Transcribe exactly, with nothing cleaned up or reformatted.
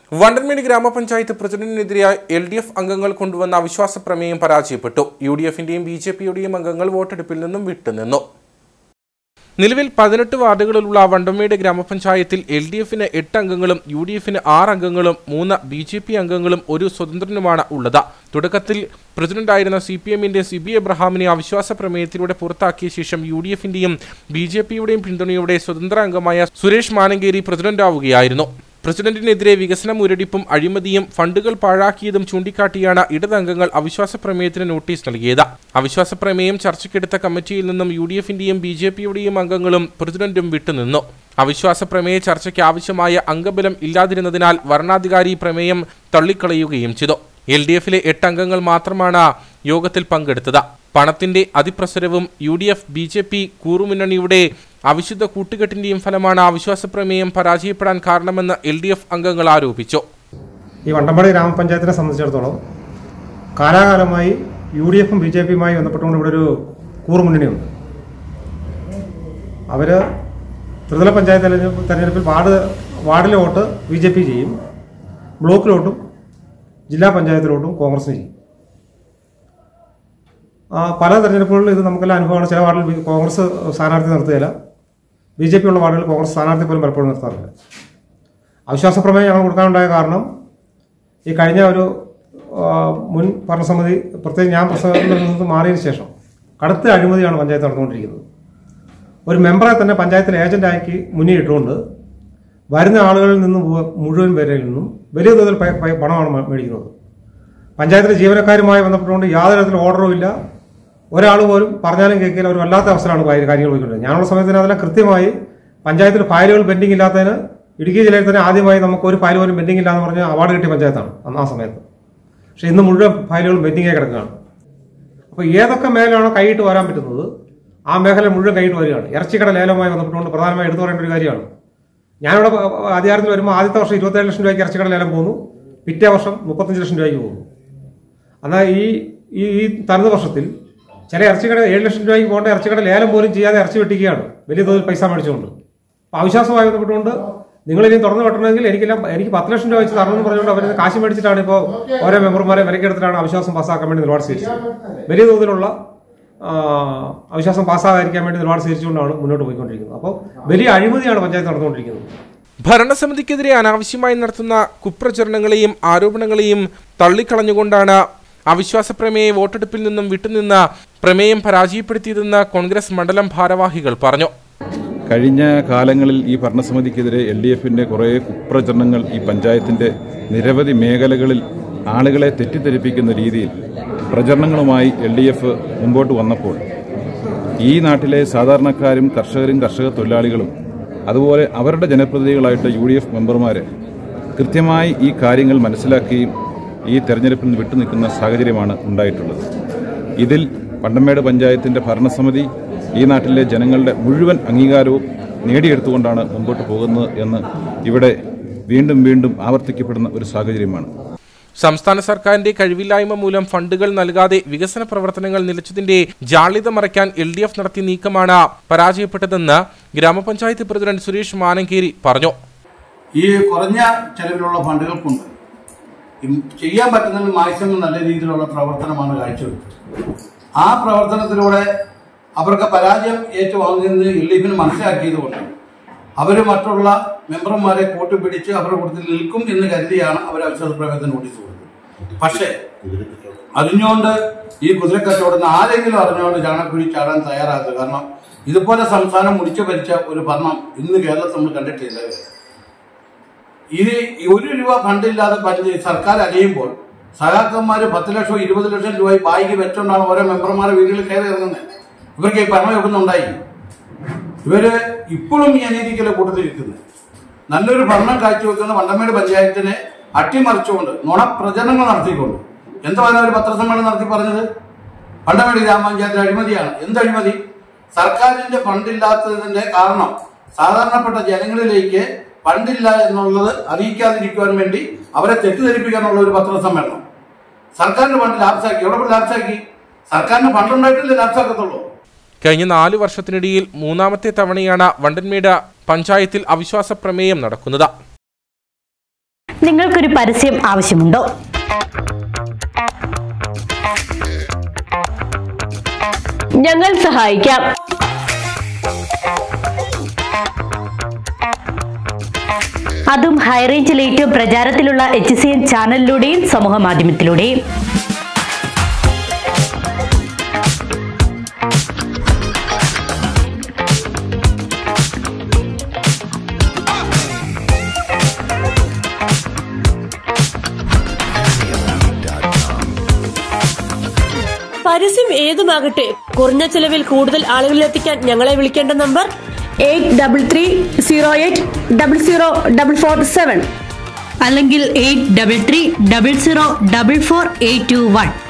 വണ്ടൻമേട് ഗ്രാമപഞ്ചായത്ത് പ്രസിഡന്റിനെതിരെ L D F അംഗങ്ങൾ കൊണ്ടുവന്ന അവിശ്വാസ പ്രമേയം പരാജയപ്പെട്ടു. യു ഡി എഫിന്റെയും ബി ജെ പിയുടെയും അംഗങ്ങൾ വോട്ടെടുപ്പിൽ നിന്നും വിട്ടുനിന്നു. നിലവിൽ പതിനെട്ട് വാർഡുകളിലുള്ള വണ്ടൻമേട് ഗ്രാമപഞ്ചായത്തിൽ എൽ ഡി എഫിന് എട്ട് അംഗങ്ങളും യു ഡി എഫിന് ആറ് അംഗങ്ങളും മൂന്ന് ബി ജെ പി അംഗങ്ങളും ഒരു സ്വതന്ത്രനുമാണ് ഉള്ളത്. തുടക്കത്തിൽ പ്രസിഡന്റായിരുന്ന സി പി എമ്മിന്റെ സിബി എബ്രഹാമിനെ അവിശ്വാസ പ്രമേയത്തിലൂടെ പുറത്താക്കിയ ശേഷം യു ഡി എഫിന്റെയും ബി ജെ പിയുടെയും പിന്തുണയോടെ സ്വതന്ത്ര അംഗമായ സുരേഷ് മാനങ്കേരി പ്രസിഡന്റാവുകയായിരുന്നു. പ്രസിഡന്റിനെതിരെ വികസന മുരടിപ്പും അഴിമതിയും ഫണ്ടുകൾ പാഴാക്കിയതും ചൂണ്ടിക്കാട്ടിയാണ് ഇടതംഗങ്ങൾ അവിശ്വാസ പ്രമേയത്തിന് നോട്ടീസ് നൽകിയത്. അവിശ്വാസ പ്രമേയം ചർച്ചയ്ക്കെടുത്ത കമ്മിറ്റിയിൽ നിന്നും യു ഡി എഫിന്റെയും ബി ജെ പിയുടെയും അംഗങ്ങളും പ്രസിഡന്റും വിട്ടുനിന്നു. അവിശ്വാസ പ്രമേയ ചർച്ചയ്ക്ക് ആവശ്യമായ അംഗബലം ഇല്ലാതിരുന്നതിനാൽ വരണാധികാരി പ്രമേയം തള്ളിക്കളയുകയും ചെയ്തു. എൽ ഡി എഫിലെ എട്ട് അംഗങ്ങൾ മാത്രമാണ് യോഗത്തിൽ പങ്കെടുത്തത്. പണത്തിന്റെ അതിപ്രസരവും U D F B J P കൂറുമുന്നണിയുടെ അവിശുദ്ധ കൂട്ടുകെട്ടിന്റെയും ഫലമാണ് അവിശ്വാസ പ്രമേയം പരാജയപ്പെടാൻ കാരണമെന്ന് എൽ ഡി എഫ് അംഗങ്ങൾ ആരോപിച്ചു. ഈ വണ്ടൻമേട് ഗ്രാമപഞ്ചായത്തിനെ സംബന്ധിച്ചിടത്തോളം കാലാകാലമായി യു ഡി എഫും ബി ജെ പിയുമായി ബന്ധപ്പെട്ടുകൊണ്ട് ഇവിടെ ഒരു കൂറുമുന്നണിയുണ്ട്. അവർ ത്രിതല പഞ്ചായത്ത് തെരഞ്ഞെടുപ്പിൽ വാർഡ് വാർഡിലെ വോട്ട് ബി ജെ പി ചെയ്യും, ബ്ലോക്കിലോട്ടും ജില്ലാ പഞ്ചായത്തിലോട്ടും കോൺഗ്രസിന് ചെയ്യും. പല തെരഞ്ഞെടുപ്പുകളിൽ ഇത് നമുക്കെല്ലാം അനുഭവമാണ്. ചില വാർഡിൽ കോൺഗ്രസ് സ്ഥാനാർത്ഥി നിർത്തുകയില്ല, ബി ജെ പി ഉള്ള വാർഡുകളിൽ കോൺഗ്രസ് സ്ഥാനാർത്ഥി പോലും പലപ്പോഴും നിർത്താറില്ല. അവിശ്വാസ പ്രമേയം ഞങ്ങൾ കൊടുക്കാനുണ്ടായ കാരണം ഈ കഴിഞ്ഞ ഒരു മുൻ ഭരണസമിതി, പ്രത്യേകിച്ച് ഞാൻ പ്രസിഡന്റിൽ നിന്ന് മാറിയതിനു ശേഷം കടുത്ത അഴിമതിയാണ് പഞ്ചായത്ത് നടന്നുകൊണ്ടിരിക്കുന്നത്. ഒരു മെമ്പറെ തന്നെ പഞ്ചായത്തിൽ ഏജന്റാക്കി മുന്നിട്ടുകൊണ്ട് വരുന്ന ആളുകളിൽ നിന്നും മുഴുവൻ പേരിൽ നിന്നും വലിയ തോതിൽ പണമാണ് മേടിക്കുന്നത്. പഞ്ചായത്തിലെ ജീവനക്കാരുമായി ബന്ധപ്പെട്ടുകൊണ്ട് യാതൊരു തരത്തിലും ഓർഡറും ഇല്ല. ഒരാൾ പോലും പറഞ്ഞാലും കേൾക്കില്ല. ഒരു വല്ലാത്ത അവസരമാണ് കാര്യങ്ങൾ പോയിക്കൊണ്ടിരുന്നത്. ഞാനുള്ള സമയത്തിന് അതെല്ലാം കൃത്യമായി പഞ്ചായത്തിൽ ഫയലുകൾ പെൻഡിംഗ് ഇല്ലാത്തതിന് ഇടുക്കി ജില്ലയിൽ തന്നെ ആദ്യമായി നമുക്ക് ഒരു ഫയൽ പോലും പെൻഡിംഗ് ഇല്ലാന്ന് പറഞ്ഞ് അവാർഡ് കിട്ടിയ പഞ്ചായത്താണ് അന്ന് ആ സമയത്ത്. പക്ഷെ ഇന്ന് മുഴുവൻ ഫയലുകളും പെൻഡിംഗായി കിടക്കുകയാണ്. അപ്പോൾ ഏതൊക്കെ മേഖലയാണോ കൈയിട്ട് വരാൻ പറ്റുന്നത് ആ മേഖല മുഴുവൻ കൈയിട്ട് വരികയാണ്. ഇറച്ചിക്കട ലേലവുമായി ബന്ധപ്പെട്ടുകൊണ്ട് പ്രധാനമായി എടുത്തു പറയേണ്ട ഒരു കാര്യമാണ്. ഞാനിവിടെ അധികാരത്തിൽ വരുമ്പോൾ ആദ്യത്തെ വർഷം ഇരുപത്തേഴ് ലക്ഷം രൂപയ്ക്ക് ഇറച്ചിക്കട ലേലം പോകുന്നു, പിറ്റേ വർഷം മുപ്പത്തഞ്ച് ലക്ഷം രൂപയ്ക്ക് പോകുന്നു. എന്നാൽ ഈ ഈ തനത് വർഷത്തിൽ ചില ഇറച്ചിക്കട ഏഴ് ലക്ഷം രൂപയ്ക്ക് പോകേണ്ട ഇറച്ചിക്കട ലേലം പോലും ചെയ്യാതെ ഇറച്ചി വെട്ടിക്കുകയാണ്, വലിയ തോതിൽ പൈസ മേടിച്ചുകൊണ്ട്. അപ്പോൾ അവിശ്വാസമായി ബന്ധപ്പെട്ടുകൊണ്ട് നിങ്ങളിനി തുറന്നു വെട്ടണമെങ്കിൽ എനിക്കെല്ലാം എനിക്ക് പത്ത് ലക്ഷം രൂപ വെച്ച് തരണമെന്ന് പറഞ്ഞുകൊണ്ട് അവർ കാശ് മേടിച്ചിട്ടാണ് ഇപ്പോൾ ഓരോ മെമ്പർമാരെ വിലക്കെടുത്തിട്ടാണ് അവിശ്വാസം പാസ്സാക്കാൻ വേണ്ടി നിലപാട് സ്വീകരിച്ചത്. വലിയ തോതിലുള്ള അവിശ്വാസം പാസ്സാകാതിരിക്കാൻ വേണ്ടി നിലപാട് സ്വീകരിച്ചുകൊണ്ടാണ് മുന്നോട്ട് പോയിക്കൊണ്ടിരിക്കുന്നത്. അപ്പോൾ വലിയ അഴിമതിയാണ് പഞ്ചായത്ത് നടന്നുകൊണ്ടിരിക്കുന്നത്. ഭരണസമിതിക്കെതിരെ അനാവശ്യമായി നടത്തുന്ന കുപ്രചരണങ്ങളെയും ആരോപണങ്ങളെയും തള്ളിക്കളഞ്ഞുകൊണ്ടാണ് അവിശ്വാസ പ്രമേയ വോട്ടെടുപ്പിൽ നിന്നും വിട്ടുനിന്ന പ്രമേയം പരാജയപ്പെടുത്തിയതെന്ന് കോൺഗ്രസ് മണ്ഡലം ഭാരവാഹികൾ പറഞ്ഞു. കഴിഞ്ഞ കാലങ്ങളിൽ ഈ ഭരണസമിതിക്കെതിരെ എൽ ഡി എഫിൻ്റെ കുറേ കുപ്രചരണങ്ങൾ ഈ പഞ്ചായത്തിൻ്റെ നിരവധി മേഖലകളിൽ ആളുകളെ തെറ്റിദ്ധരിപ്പിക്കുന്ന രീതിയിൽ പ്രചരണങ്ങളുമായി എൽ ഡി എഫ് മുമ്പോട്ട് വന്നപ്പോൾ ഈ നാട്ടിലെ സാധാരണക്കാരും കർഷകരും കർഷക തൊഴിലാളികളും അതുപോലെ അവരുടെ ജനപ്രതിനിധികളായിട്ട് യു ഡി എഫ് മെമ്പർമാർ കൃത്യമായി ഈ കാര്യങ്ങൾ മനസ്സിലാക്കുകയും ഈ തെരഞ്ഞെടുപ്പിൽ നിന്ന് വിട്ടുനിൽക്കുന്ന സാഹചര്യമാണ് ഉണ്ടായിട്ടുള്ളത്. ഇതിൽ വണ്ടൻമേട് പഞ്ചായത്തിൻ്റെ ഭരണസമിതി ഈ നാട്ടിലെ ജനങ്ങളുടെ മുഴുവൻ അംഗീകാരവും നേടിയെടുത്തുകൊണ്ടാണ് മുമ്പോട്ട് പോകുന്നത് എന്ന് ഇവിടെ വീണ്ടും വീണ്ടും ആവർത്തിക്കപ്പെടുന്ന ഒരു സാഹചര്യമാണ്. സംസ്ഥാന സർക്കാരിന്റെ കഴിവില്ലായ്മ മൂലം ഫണ്ടുകൾ നൽകാതെ വികസന പ്രവർത്തനങ്ങൾ നിലച്ചതിന്റെ ജാള്യത മറയ്ക്കാൻ എൽ ഡി എഫ് നടത്തിയ നീക്കമാണ് പരാജയപ്പെട്ടതെന്ന് ഗ്രാമപഞ്ചായത്ത് പ്രസിഡന്റ് സുരേഷ് മാനങ്കേരി പറഞ്ഞു. ഈ കുറഞ്ഞ ചെലവിലുള്ള ഫണ്ടുകൾ കൊണ്ട് ചെയ്യാൻ പറ്റുന്ന മാക്സിമം നല്ല രീതിയിലുള്ള പ്രവർത്തനമാണ് കാഴ്ചവെച്ചത്. ആ പ്രവർത്തനത്തിലൂടെ അവർക്ക് പരാജയം ഏറ്റുവാങ്ങുന്നത് എൽ ഡി എഫിന് മനസ്സിലാക്കിയതുകൊണ്ട് അവർ മറ്റുള്ള മെമ്പർമാരെ കൂട്ടുപിടിച്ച് അവരുടെ കൂട്ടത്തിൽ നിൽക്കും എന്ന് കരുതിയാണ് അവർ അവിശ്വാസ പ്രമേയത്തിന് നോട്ടീസ് കൊടുത്തത്. പക്ഷേ അറിഞ്ഞുകൊണ്ട് ഈ കുതിരക്കച്ചവടം ആരെങ്കിലും അറിഞ്ഞുകൊണ്ട് ചാണക്കുഴി ചാടാൻ തയ്യാറാക്കുക. കാരണം ഇതുപോലെ സംസ്ഥാനം മുടിച്ചു ഭരിച്ച ഒരു ഭരണം ഇന്ന് കേരളത്തിൽ നമ്മൾ കണ്ടിട്ടില്ല. ഇത് ഒരു രൂപ ഫണ്ടില്ലാതെ സർക്കാർ അലയുമ്പോൾ സഹാക്കന്മാര് പത്ത് ലക്ഷം ഇരുപത് ലക്ഷം രൂപ ബായിക്ക് വെച്ചോണ്ടാണ് ഓരോ മെമ്പർമാരെ വീടുകളിൽ കയറി ഇറങ്ങുന്നത്. ഇവർക്ക് ഈ ഭരണമൊക്കെ ഉണ്ടായി. ഇവര് ഇപ്പോഴും ഈ അനീതിക്കല കൂട്ടത്തിരിക്കുന്നത്. നല്ലൊരു ഭരണം കാഴ്ചവെക്കുന്ന വണ്ടൻമേട് പഞ്ചായത്തിനെ അട്ടിമറിച്ചുകൊണ്ട് നുണപ്രചരണങ്ങൾ നടത്തിക്കൊണ്ട് എന്താണ് ഒരു പത്രസമ്മേളനം നടത്തി പറഞ്ഞത്? വണ്ടൻമേട് ഗ്രാമപഞ്ചായത്തിൽ അഴിമതിയാണ്. എന്ത് അഴിമതി? സർക്കാരിന്റെ ഫണ്ടില്ലാത്തതിന്റെ കാരണം സാധാരണപ്പെട്ട ജനങ്ങളിലേക്ക് ഫണ്ടില്ല എന്നുള്ളത് അറിയിക്കാതിരിക്കുവാൻ വേണ്ടി അവരെ തെറ്റിദ്ധരിപ്പിക്കാനുള്ള ഒരു പത്രസമ്മേളനം. സർക്കാരിന്റെ ഫണ്ട് ലാപ്സാക്കി. എവിടെ ലാപ്സാക്കി? സർക്കാരിന് ഫണ്ടുണ്ടായിട്ടില്ലേ ലാപ്സാക്കത്തുള്ളൂ. കഴിഞ്ഞ നാല് വർഷത്തിനിടയിൽ മൂന്നാമത്തെ തവണയാണ് വണ്ടൻമേട് പഞ്ചായത്തിൽ അവിശ്വാസ പ്രമേയം നടക്കുന്നത്. നിങ്ങൾക്കൊരു പരസ്യം ആവശ്യമുണ്ടോ? ഞങ്ങൾ സഹായിക്കാം. അതും ഹൈറേഞ്ചിൽ ഏറ്റവും പ്രചാരത്തിലുള്ള എച്ച് സി എൻ ചാനലിലൂടെയും സമൂഹ മാധ്യമത്തിലൂടെയും. പരസ്യം ഏതുമാകട്ടെ, കുറഞ്ഞ ചെലവിൽ കൂടുതൽ ആളുകളിലെത്തിക്കാൻ ഞങ്ങളെ വിളിക്കേണ്ട number eight double three zero eight double zero double four seven അല്ലെങ്കിൽ eight double three double zero double four eight two one.